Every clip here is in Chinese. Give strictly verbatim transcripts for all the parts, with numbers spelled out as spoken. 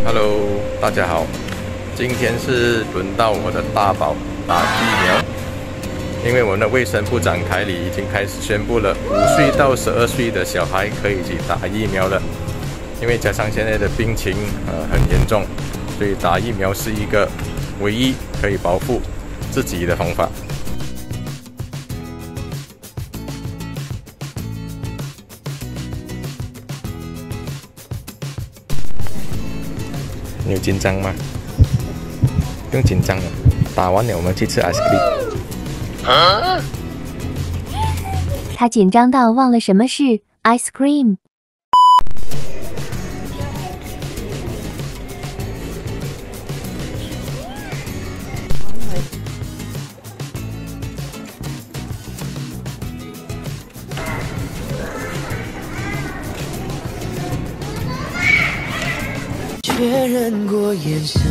Hello， 大家好，今天是轮到我的大宝打疫苗，因为我们的卫生部长凯里已经开始宣布了，五岁到十二岁的小孩可以去打疫苗了。因为加上现在的病情呃很严重，所以打疫苗是一个唯一可以保护自己的方法。你有紧张吗？不用紧张了，打完了我们去吃 ice cream。啊？ 他紧张到忘了什么是 ice cream。 确认过眼神。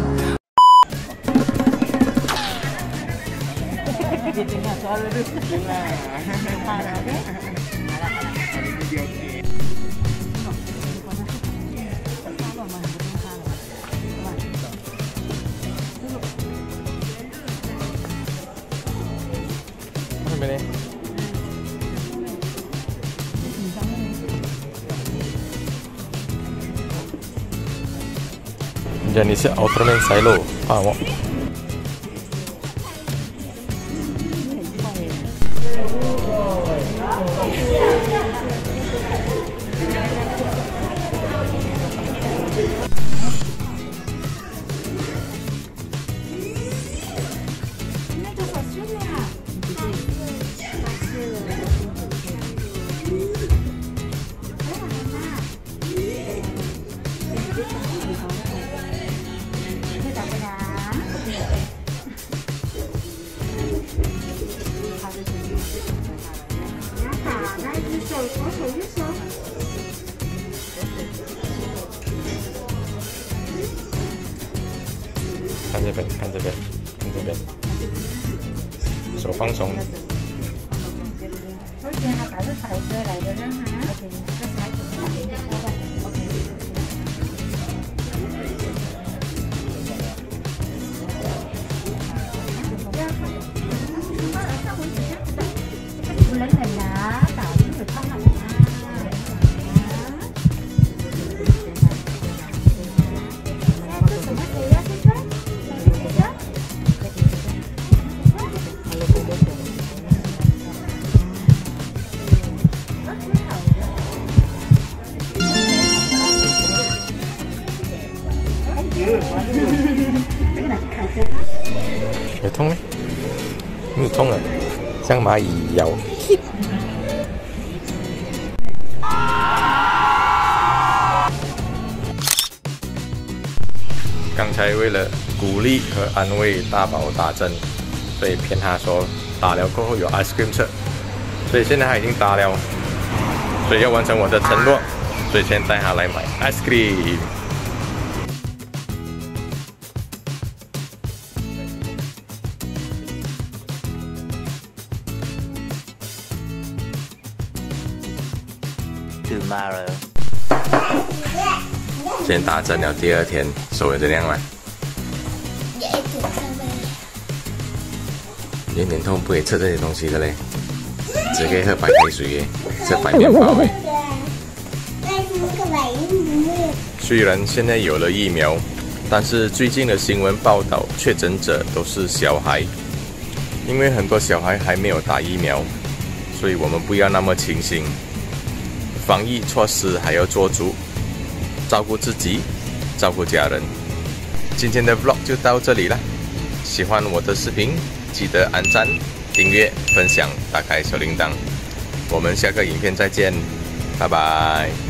人家你是 Ultraman Silo， 怕我。看这边，看这边，看这边，手放松。有痛吗？没有痛了，像蚂蚁咬。刚才为了鼓励和安慰大宝打针，所以骗他说打了过后有 ice cream 吃，所以现在他已经打了，所以要完成我的承诺，所以先带他来买 ice cream。 Tomorrow。 先打针了，第二天手有怎样吗？有点痛，不可以吃这些东西的嘞，只可以喝白开水耶，吃白面包耶。虽然现在有了疫苗，但是最近的新闻报道，确诊者都是小孩，因为很多小孩还没有打疫苗，所以我们不要那么轻心。防疫措施还要做足，照顾自己，照顾家人。今天的 vlog 就到这里了，喜欢我的视频，记得按赞、订阅、分享，打开小铃铛。我们下个影片再见，拜拜。